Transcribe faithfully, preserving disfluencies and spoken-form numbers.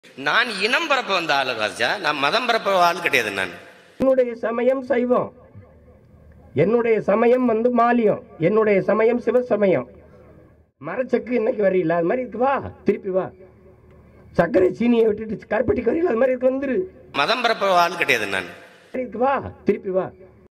நான் இனம் பரப்ப வந்த ஆளு ராஜா, நான் மதம் பரப்ப ஆள் கிடையாது. நான் என்னுடைய சமயம் சைவம், என்னுடைய சமயம் வந்து மாலியம், என்னுடைய சமயம் சிவசமயம். மரச்சக்கு இன்னைக்கு வரையில அது மாதிரி இருக்கு, வா திருப்பி வா. சர்க்கரை சீனியை விட்டுட்டு கருப்பட்டிக்கு வரையில அது மாதிரி இருக்கு, வந்துரு. மதம் பரப்ப ஆள் கிடையாது. நான் இருக்கு, வா திருப்பி வா.